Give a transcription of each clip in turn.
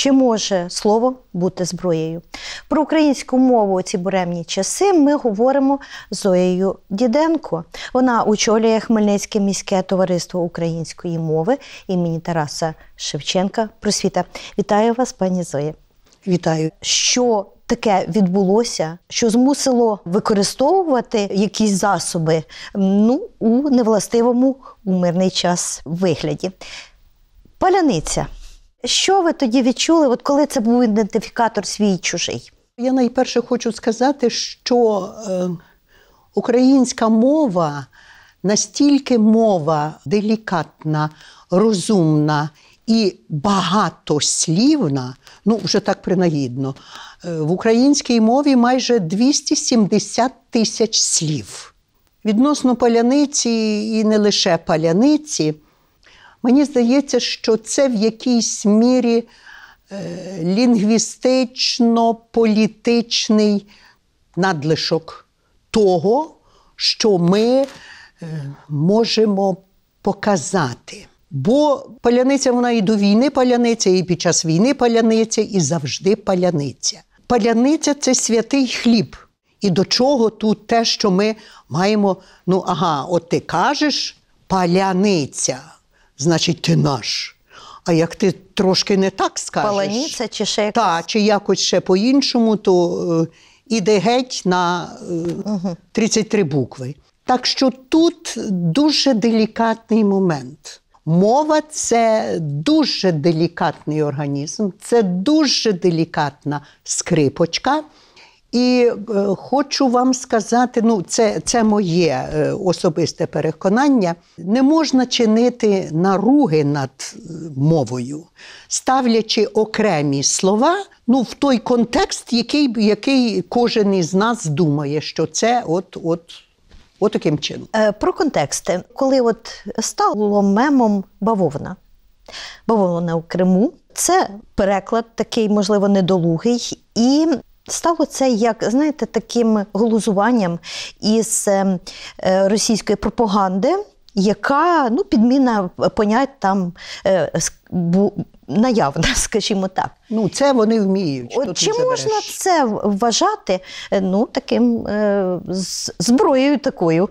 Чи може слово бути зброєю? Про українську мову у ці буремні часи ми говоримо з Зоєю Діденко. Вона очолює Хмельницьке міське товариство української мови імені Тараса Шевченка «Просвіта». Вітаю вас, пані Зоя. Вітаю. Що таке відбулося, що змусило використовувати якісь засоби у невластивому у мирний час вигляді? Паляниця. Що ви тоді відчули, коли це був ідентифікатор свій-чужий? Я найперше хочу сказати, що українська мова настільки мова делікатна, розумна і багатослівна, вже так принагідно. В українській мові майже 270 тисяч слів. Відносно паляниці і не лише паляниці, мені здається, що це в якійсь мірі лінгвістично-політичний надлишок того, що ми можемо показати. Бо паляниця, вона і до війни паляниця, і під час війни паляниця, і завжди паляниця. Паляниця – це святий хліб. І до чого тут те, що ми маємо, от ти кажеш паляниця, значить ти наш. А як ти трошки не так скажеш, паланиця чи ще якось? Так, чи якось ще по-іншому, то іде геть на 33 букви. Так що тут дуже делікатний момент. Мова – це дуже делікатний організм, це дуже делікатна скрипочка. І хочу вам сказати, це моє особисте переконання, не можна чинити наруги над мовою, ставлячи окремі слова в той контекст, який кожен із нас думає, що це от таким чином. Про контексти. Коли стало мемом бавовна. Бавовна у Криму. Це переклад такий, можливо, недолугий. І стало це, таким глузуванням із російської пропаганди, яка, підміна понять там наявна, скажімо так. Це вони вміють. Чи можна це вважати, таким зброєю такою,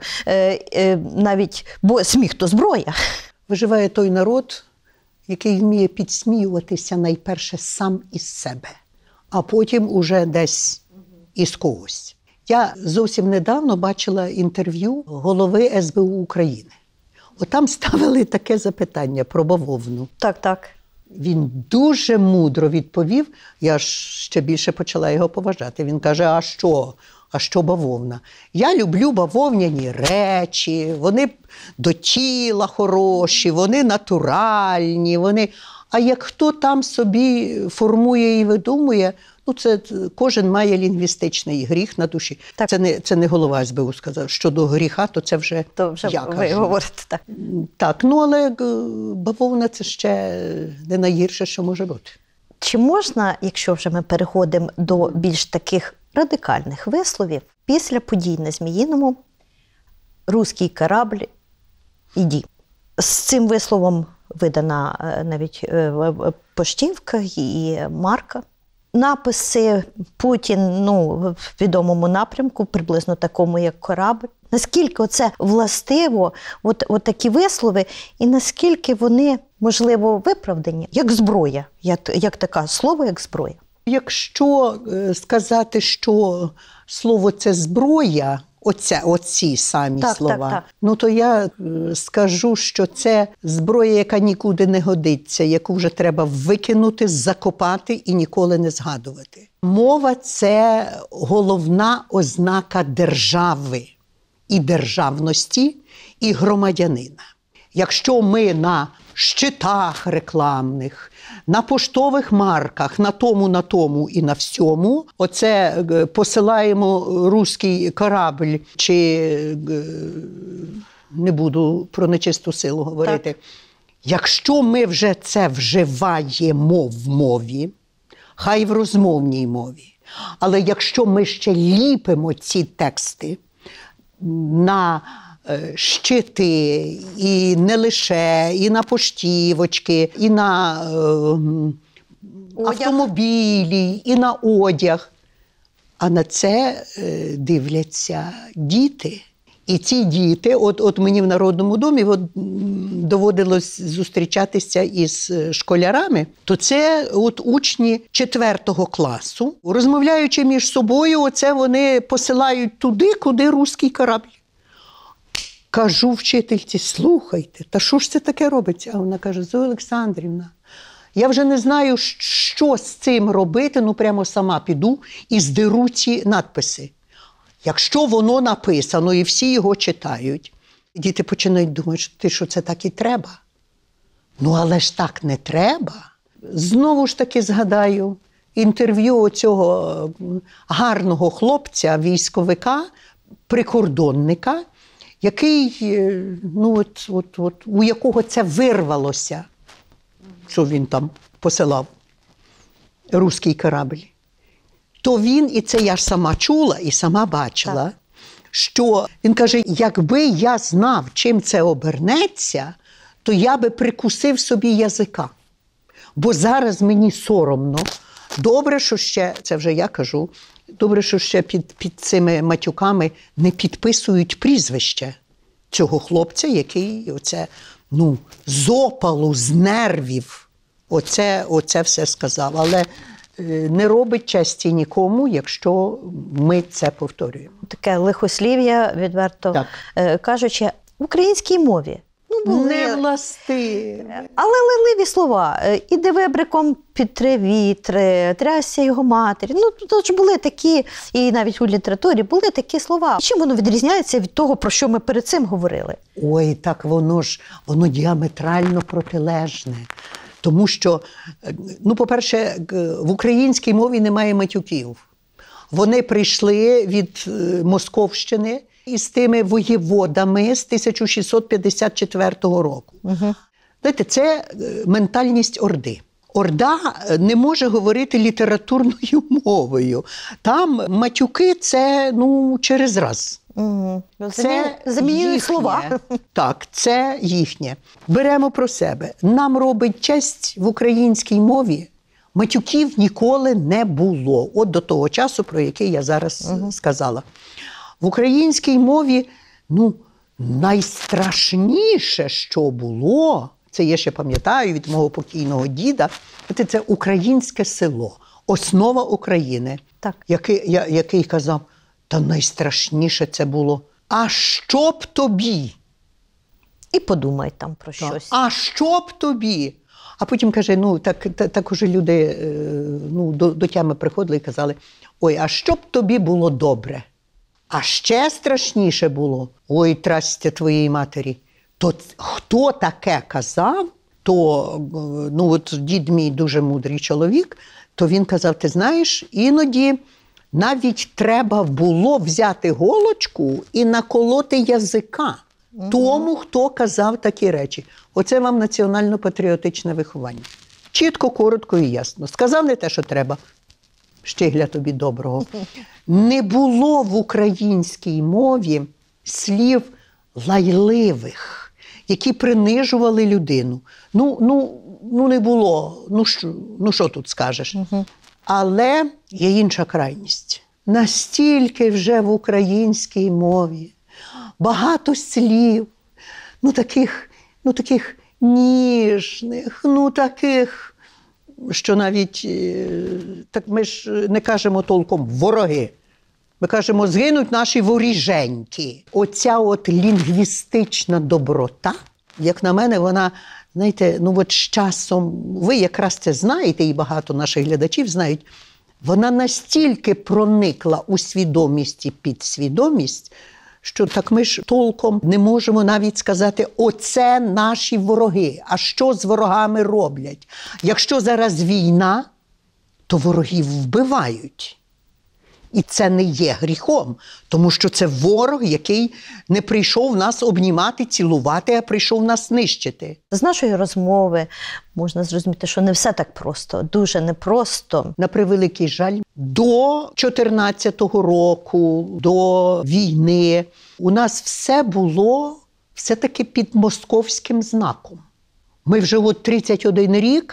навіть, бо сміх – то зброя? Виживає той народ, який вміє підсміюватися найперше сам із себе, а потім уже десь із когось. Я зовсім недавно бачила інтерв'ю голови СБУ України. Там ставили таке запитання про бавовну. Так. Він дуже мудро відповів, я ж ще більше почала його поважати. Він каже, а що бавовна? Я люблю бавовняні речі, вони до тіла хороші, вони натуральні, А як хто там собі формує і видумує, це кожен має лінгвістичний гріх на душі. Так. Це не голова СБУ сказав. Щодо гріха, то це вже я ви кажу. Говорите так. Так, але бавовна – це ще не найгірше, що може бути. Чи можна, якщо вже ми переходимо до більш таких радикальних висловів, після подій на Зміїному «Руський корабль, іди». З цим висловом видана навіть поштівка і марка. Написи Путін, в відомому напрямку, приблизно такому, як корабль. Наскільки це властиво, такі вислови, і наскільки вони, можливо, виправдані, як зброя, як таке слово, як зброя? Якщо сказати, що слово – це зброя, оці самі слова, то я скажу, що це зброя, яка нікуди не годиться, яку вже треба викинути, закопати і ніколи не згадувати. Мова – це головна ознака держави і державності, і громадянина. Якщо ми на щитах рекламних, на поштових марках, на тому і на всьому, посилаємо «Руський корабль», чи не буду про нечисту силу говорити. Так. Якщо ми вже це вживаємо в мові, хай в розмовній мові, але якщо ми ще ліпимо ці тексти на щити, і не лише, і на поштівочки, і на автомобілі, і на одяг. А на це дивляться діти. І ці діти, от мені в Народному домі доводилось зустрічатися із школярами, то це от учні 4 класу, розмовляючи між собою, оце вони посилають туди, куди руський корабль. Кажу вчительці, слухайте, та що ж це таке робиться? А вона каже, Зоя Олександрівна, я вже не знаю, що з цим робити, ну прямо сама піду і здеру ці надписи. Якщо воно написано і всі його читають, діти починають думати, що це так і треба. Ну, але ж так не треба. Знову ж таки згадаю інтерв'ю цього гарного хлопця, військовика, прикордонника, який, ну, у якого це вирвалося, що він там посилав, руський корабль. То він, і це я ж сама чула і сама бачила, так, що він каже, якби я знав, чим це обернеться, то я би прикусив собі язика. Бо зараз мені соромно. Добре, що ще, це вже я кажу, добре, що ще під цими матюками не підписують прізвище цього хлопця, який оце, ну, з опалу, з нервів, оце все сказав. Але не робить честі нікому, якщо ми це повторюємо. Таке лихослів'я, відверто кажучи, в українській мові. Не властиве. Але лиливі слова. Іди вибриком під 3 вітри, трясся його матері. Ну, тут ж були такі, і навіть у літературі були такі слова. Чим воно відрізняється від того, про що ми перед цим говорили? Ой, так воно діаметрально протилежне. Тому що, ну, по-перше, в українській мові немає матюків. Вони прийшли від Московщини із тими воєводами з 1654 року. Угу. Знаєте, це ментальність Орди. Орда не може говорити літературною мовою. Там матюки – це, ну, через раз. Угу. Це замінюють слова. Так, це їхнє. Беремо про себе. Нам робить честь в українській мові. Матюків ніколи не було. От до того часу, про який я зараз сказала. В українській мові, ну, найстрашніше, що було, це я ще пам'ятаю від мого покійного діда, це українське село, основа України, так, який казав, та найстрашніше це було, а що б тобі? І подумай там про щось. А що б тобі? А потім каже, ну, так уже люди, ну, до тями приходили і казали, ой, а що б тобі було добре? А ще страшніше було, ой, трастя твоєї матері. То хто таке казав, то, ну, от дід мій дуже мудрий чоловік, то він казав, ти знаєш, іноді навіть треба було взяти голочку і наколоти язика тому, хто казав такі речі. Оце вам національно-патріотичне виховання. Чітко, коротко і ясно. Сказав не те, що треба. Щегля тобі доброго. Не було в українській мові слів лайливих, які принижували людину. Ну не було. Ну що тут скажеш? Але є інша крайність. Настільки вже в українській мові багато слів, таких ніжних, таких, що навіть, так ми ж не кажемо толком вороги. Ми кажемо, згинуть наші воріженьки. Оця от лінгвістична доброта, як на мене, вона, знаєте, з часом, ви якраз це знаєте, і багато наших глядачів знають, вона настільки проникла у свідомість і підсвідомість, що так ми ж толком не можемо навіть сказати, оце наші вороги, а що з ворогами роблять? Якщо зараз війна, то ворогів вбивають. І це не є гріхом, тому що це ворог, який не прийшов нас обнімати, цілувати, а прийшов нас нищити. З нашої розмови можна зрозуміти, що не все так просто, дуже непросто. На превеликий жаль, до 14-го року, до війни, у нас все було все-таки під московським знаком. Ми вже 31 рік,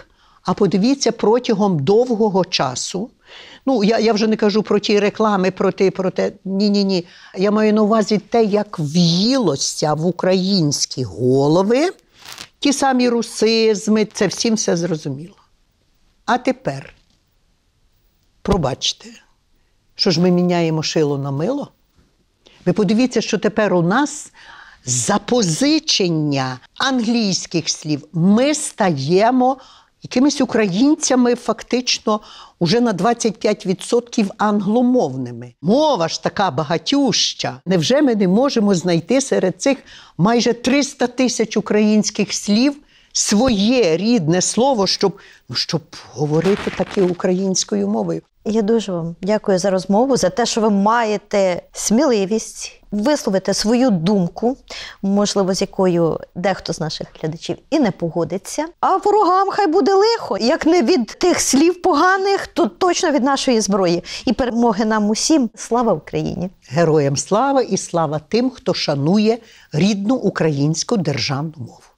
А подивіться, протягом довгого часу, ну, я вже не кажу про ті реклами, про те, ні. Я маю на увазі те, як в'їлося в українські голови, ті самі русизми, це всім все зрозуміло. А тепер, пробачте, що ж ми міняємо шило на мило? Ви подивіться, що тепер у нас запозичення англійських слів. Ми стаємо якимись українцями фактично уже на 25% англомовними. Мова ж така багатюща. Невже ми не можемо знайти серед цих майже 300 тисяч українських слів своє рідне слово, щоб говорити таки українською мовою? Я дуже вам дякую за розмову, за те, що ви маєте сміливість висловити свою думку, можливо, з якою дехто з наших глядачів і не погодиться. А ворогам хай буде лихо. Як не від тих слів поганих, то точно від нашої зброї. І перемоги нам усім. Слава Україні! Героям слава і слава тим, хто шанує рідну українську державну мову.